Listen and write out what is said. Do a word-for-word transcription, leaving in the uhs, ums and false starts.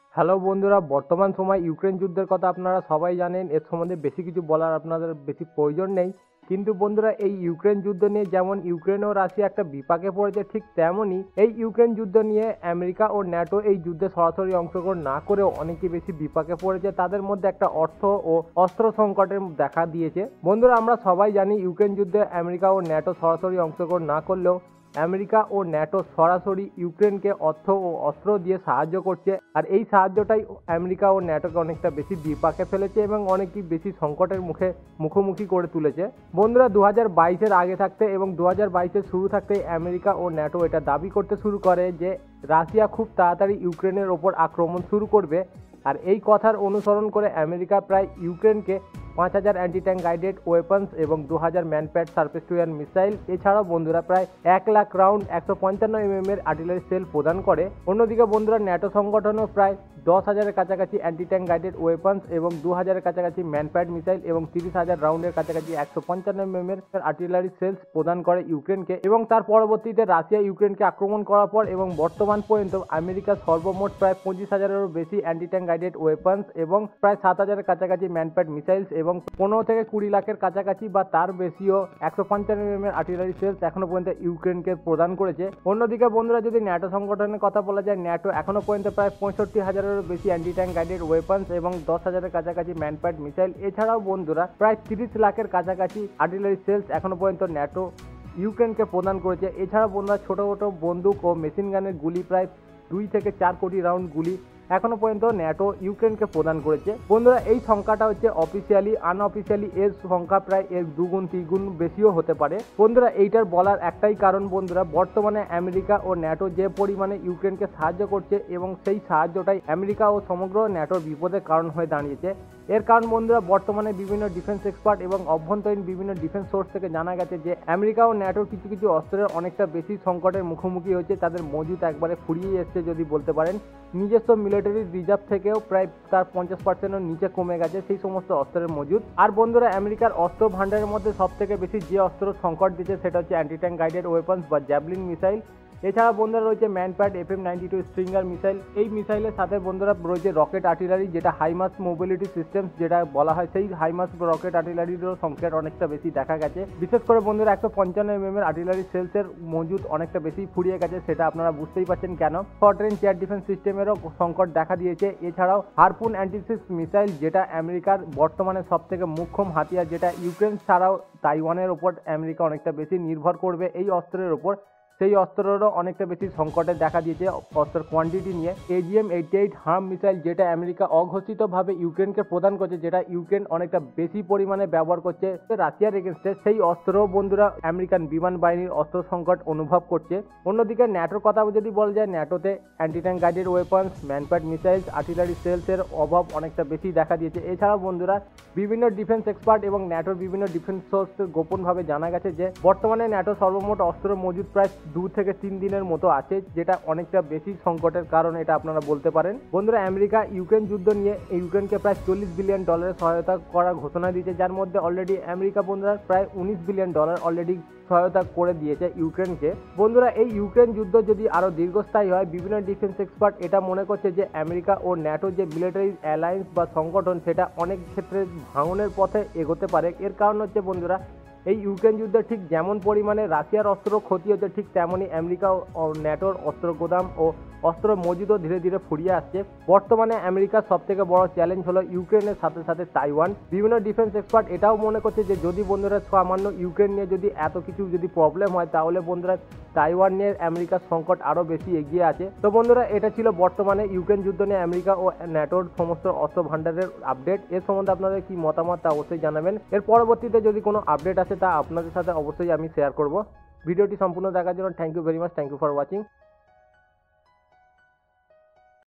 Hello বন্ধুরা, বর্তমান সময় ইউক্রেন যুদ্ধের কথা আপনারা সবাই জানেন। এর সম্বন্ধে বেশি কিছু বলার আপনাদের বেশি প্রয়োজন নেই। কিন্তু বন্ধুরা, এই ইউক্রেন যুদ্ধ নিয়ে যেমন ইউক্রেন ও রাশিয়া একটা বিপাকে পড়েছে, ঠিক তেমনই এই ইউক্রেন যুদ্ধ নিয়ে আমেরিকা ও ন্যাটো এই যুদ্ধে সরাসরি অংশগ্রহণ না করেও অনেকে বেশি বিপাকে পড়েছে। তাদের মধ্যে একটা অর্থ ও অস্ত্র সংকটের দেখা দিয়েছে। বন্ধুরা, আমরা সবাই জানি ইউক্রেন যুদ্ধে আমেরিকা ও ন্যাটো সরাসরি অংশগ্রহণ না করলেও আমেরিকা ও ন্যাটো সরাসরি ইউক্রেনকে অর্থ ও অস্ত্র দিয়ে সাহায্য করছে। আর এই সাহায্যটাই আমেরিকা ও ন্যাটোকে অনেকটা বেশি বিপাকে ফেলেছে এবং অনেকই বেশি সংকটের মুখে মুখোমুখি করে তুলেছে। বন্ধুরা, দু হাজার বাইশের আগে থাকতে এবং দু হাজার বাইশের শুরু থাকতেই আমেরিকা ও ন্যাটো এটা দাবি করতে শুরু করে যে রাশিয়া খুব তাড়াতাড়ি ইউক্রেনের ওপর আক্রমণ শুরু করবে। আর এই কথার অনুসরণ করে আমেরিকা প্রায় ইউক্রেনকে পাঁচ হাজার অ্যান্টি ট্যাঙ্ক গাইডেড ওয়েপন্স এবং দু হাজার MANPAD surface to air missile, এছাড়াও বন্ধুরা প্রায় এক লাখ রাউন্ড একশো পঞ্চান্ন এমএম এর আর্টিলারি সেল প্রদান করে। অন্যদিকে বন্ধুরা, ন্যাটো সংগঠনও প্রায় দশ হাজারের কাছাকাছি অ্যান্টি ট্যাঙ্ক গাইডেড ওয়েপন্স এবং দু হাজারের কাছাকাছি ম্যানপ্যাড মিসাইল এবং তিরিশ হাজার রাউন্ডের কাছাকাছি একশো পঞ্চান্ন এমএম এর আর্টিলারি সেলস প্রদান করে ইউক্রেনকে। এবং তার পরবর্তীতে রাশিয়া ইউক্রেনকে আক্রমণ করার পর এবং বর্তমান পর্যন্ত আমেরিকা সর্বমোট প্রায় পঁচিশ হাজারেরও বেশি অ্যান্টি ট্যাঙ্ক গাইডেড ওয়েপন্স এবং প্রায় সাত হাজারের কাছাকাছি ম্যানপ্যাড মিসাইলস এবং পনেরো থেকে কুড়ি লাখের কাছাকাছি বা তার বেশিও একশো পঞ্চান্ন এমএম এর আর্টিলারি সেলস এখনো পর্যন্ত ইউক্রেনকে প্রদান করেছে। অন্যদিকে বন্ধুরা, যদি ন্যাটো সংগঠনের কথা বলা যায়, ন্যাটো এখনো পর্যন্ত প্রায় পঁয়ষট্টি হাজারেরও বেশি অ্যান্টি ট্যাঙ্ক গাইডেড ওয়েপন্স এবং দশ হাজারের কাছাকাছি ম্যানপ্যাড মিসাইল, এছাড়াও বন্ধুরা প্রায় তিরিশ লাখের কাছাকাছি আর্টিলারি সেলস এখনো পর্যন্ত ন্যাটো ইউক্রেনকে প্রদান করেছে। এছাড়া বন্ধুরা, ছোট ছোট বন্দুক ও মেশিন গানের গুলি প্রায় দুই থেকে চার কোটি রাউন্ড গুলি এখনো পর্যন্ত ন্যাটো ইউক্রেনকে প্রদান করেছে। বন্ধুরা, এই সংখ্যাটা হচ্ছে অফিসিয়ালি, আনঅফিসিয়ালি এর সংখ্যা প্রায় এর দুগুণ তিনগুণ বেশিও হতে পারে। বন্ধুরা, এইটার বলার একটাই কারণ বন্ধুরা, বর্তমানে আমেরিকা ও ন্যাটো যে পরিমাণে ইউক্রেনকে সাহায্য করছে এবং সেই সাহায্যটাই আমেরিকা ও সমগ্র ন্যাটোর বিপদের কারণ হয়ে দাঁড়িয়েছে। এর কারণ বন্ধুরা, বর্তমানে বিভিন্ন ডিফেন্স এক্সপার্ট এবং অভ্যন্তরীণ বিভিন্ন ডিফেন্স সোর্স থেকে জানা গেছে যে আমেরিকা ও ন্যাটোর কিছু কিছু অস্ত্রের অনেকটা বেশি সংকটের মুখোমুখি হচ্ছে। তাদের মজুদ একবারে ফুরিয়ে এসছে যদি বলতে পারেন। নিজস্ব মিলিটারি রিজার্ভ থেকেও প্রায় তার পঞ্চাশ পার্সেন্টের নিচে কমে গেছে সেই সমস্ত অস্ত্রের মজুদ। আর বন্ধুরা, আমেরিকার অস্ত্র ভান্ডারের মধ্যে সব থেকে বেশি যে অস্ত্র সংকট দিচ্ছে সেটা হচ্ছে অ্যান্টি ট্যাঙ্ক গাইডেড ওয়েপন্স বা জ্যাভলিন মিসাইল। এছাড়া বন্ধুরা রয়েছে MANPAD F M ninety two Stinger missile. এই মিসাইলের সাথে বন্ধুরা রয়েছে রকেট আর্টিলারি, যেটা হাইমাস মোবিলিটি সিস্টেমস যেটা বলা হয়, সেই হাইমাস রকেট আর্টিলারিরও সংখ্যার অনেকটা বেশি দেখা গেছে। বিশেষ করে বন্ধুরা, একশো পঞ্চান্ন এমএম এর আর্টিলারি সেলসের মজুদ অনেকটা বেশি ফুরিয়ে গেছে, সেটা আপনারা বুঝতেই পারছেন কেন। শর্ট রেঞ্জ এয়ার ডিফেন্স সিস্টেমেরও সংকট দেখা দিয়েছে। এছাড়াও হারপুন অ্যান্টিসিস মিসাইল, যেটা আমেরিকার বর্তমানে সব থেকে মুখ্যম হাতিয়ার, যেটা ইউক্রেন ছাড়াও তাইওয়ানের ওপর আমেরিকা অনেকটা বেশি নির্ভর করবে এই অস্ত্রের ওপর, সেই অস্ত্রেরও অনেকটা বেশি সংকটে দেখা দিয়েছে অস্ত্রের কোয়ান্টিটি নিয়ে। AGM eighty eight HARM missile, যেটা আমেরিকা অঘোষিতভাবে ইউক্রেনকে প্রদান করছে, যেটা ইউক্রেন অনেকটা বেশি পরিমাণে ব্যবহার করছে রাশিয়ার এগেনস্টে, সেই অস্ত্রও বন্ধুরা আমেরিকান বিমান বাহিনীর অস্ত্র সংকট অনুভব করছে। অন্যদিকে ন্যাটোর কথা যদি বলা যায়, ন্যাটোতে anti tank guided weapons, MANPAD missiles, artillery সেলসের অভাব অনেকটা বেশি দেখা দিয়েছে। এছাড়াও বন্ধুরা, বিভিন্ন ডিফেন্স এক্সপার্ট এবং ন্যাটোর বিভিন্ন ডিফেন্স সোর্স গোপনভাবে জানা গেছে যে বর্তমানে ন্যাটো সর্বমোট অস্ত্র মজুদ প্রায় দু থেকে তিন দিনের মতো আছে, যেটা অনেকটা বেশি সংকটের কারণ এটা আপনারা বলতে পারেন। বন্ধুরা, আমেরিকা ইউক্রেন যুদ্ধ নিয়ে ইউক্রেনকে প্রায় চল্লিশ বিলিয়ন ডলারের সহায়তা করার ঘোষণা দিয়েছে, যার মধ্যে অলরেডি আমেরিকা বন্ধুরা প্রায় উনিশ বিলিয়ন ডলার অলরেডি সহায়তা করে দিয়েছে ইউক্রেনকে। বন্ধুরা, এই ইউক্রেন যুদ্ধ যদি আরো দীর্ঘস্থায়ী হয়, বিভিন্ন ডিফেন্স এক্সপার্ট এটা মনে করছে যে আমেরিকা ও ন্যাটো যে মিলিটারি অ্যালায়েন্স বা সংগঠন, সেটা অনেক ক্ষেত্রে ভাঙনের পথে এগোতে পারে। এর কারণ হচ্ছে বন্ধুরা, এই ইউক্রেন যুদ্ধে ঠিক যেমন পরিমাণে রাশিয়ার অস্ত্র ক্ষতি হচ্ছে, ঠিক তেমনই আমেরিকা ও ন্যাটোর অস্ত্র গোদাম ও অস্ত্র মজুদও ধীরে ধীরে ফুরিয়ে আসছে। বর্তমানে আমেরিকার সব থেকে বড় চ্যালেঞ্জ হলো ইউক্রেনের সাথে সাথে তাইওয়ান। বিভিন্ন ডিফেন্স এক্সপার্ট এটাও মনে করছে যে যদি বন্ধুরা সামান্য ইউক্রেন নিয়ে যদি এত কিছু যদি প্রবলেম হয়, তাহলে বন্ধুরা তাইওয়ান নিয়ে আমেরিকার সংকট আরও বেশি এগিয়ে আছে। তো বন্ধুরা, এটা ছিল বর্তমানে ইউক্রেন যুদ্ধ নিয়ে আমেরিকা ও ন্যাটোর সমস্ত অস্ত্র ভান্ডারের আপডেট। এর সম্বন্ধে আপনাদের কি মতামত তা অবশ্যই জানাবেন। এর পরবর্তীতে যদি কোনো আপডেট আসে তা আপনাদের সাথে অবশ্যই আমি শেয়ার করব। ভিডিওটি সম্পূর্ণ দেখার জন্য thank you very much, thank you for watching.